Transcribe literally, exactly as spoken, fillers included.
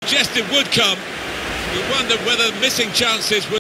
suggested would come. We wondered whether missing chances would